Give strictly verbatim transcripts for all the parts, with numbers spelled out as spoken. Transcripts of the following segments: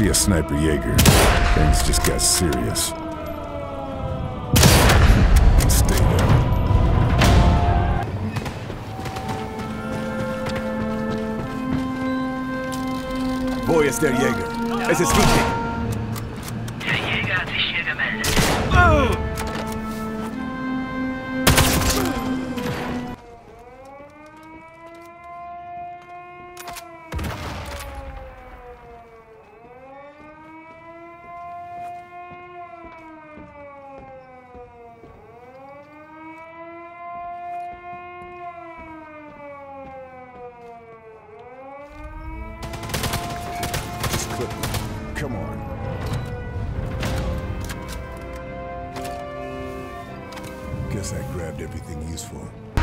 see a Sniper Jaeger. Things just got serious. Stay there. Wo ist der Jäger? Es ist wichtig. Der Jäger hat sich hier gemeldet. Come on. Guess I grabbed everything useful.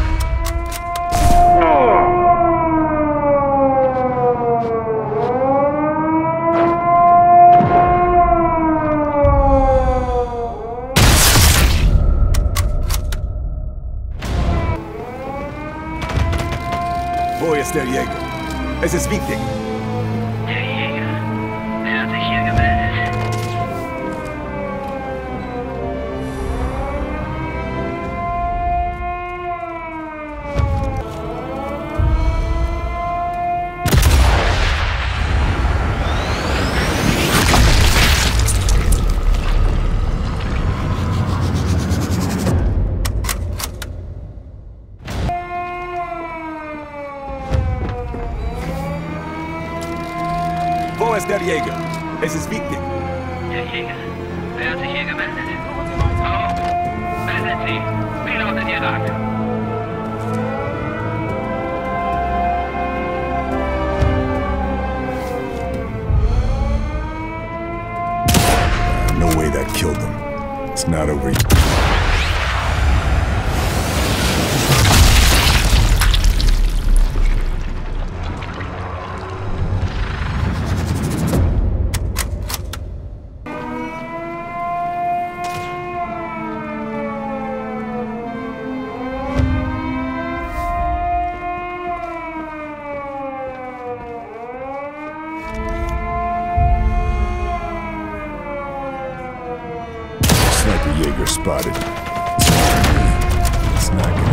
Wo ist der Jäger? Es ist wichtig. Wo ist der Jäger? Es ist wichtig. Der Jäger? Wer hat sich hier gemeldet? Oh, wer sind Sie? Wie lautet Ihr Rat? No way that killed them. It's not over yet. Sniper Jaeger spotted. It's not gonna